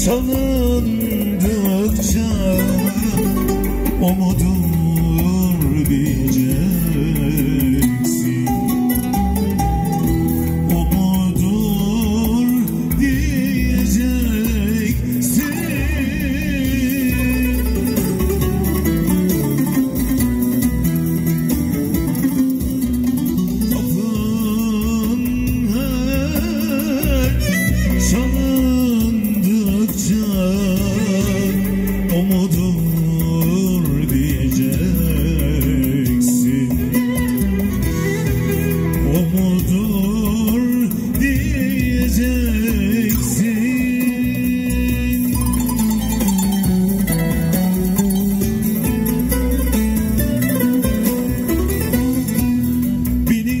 Çalındıkça umudur diyeceksin, umudur diyeceksin. Kapın her çalındıkça umudur diyeceksin, umudur diyeceksin. Beni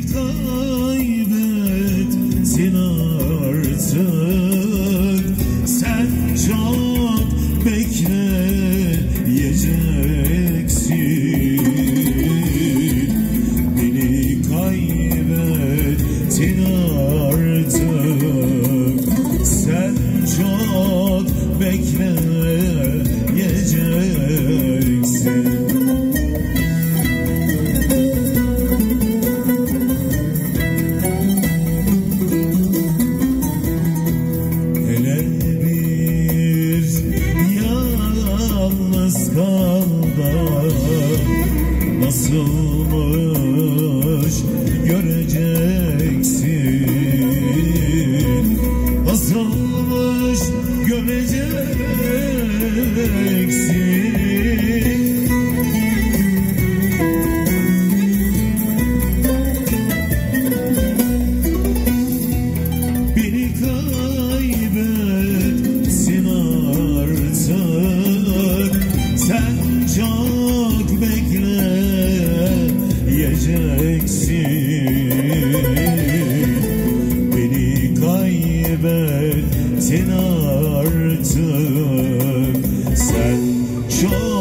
kaybettin artık, sen çok bekleyeceksin. Beni kaybettin artık, sen çok bekleyeceksin. Hele bir yalnız kaldım, nasılmış göreceksin, nasılmış göreceksin. Beni kaybettin artık, sen çok bekleyeceksin. Beni kaybettin artık, sen çok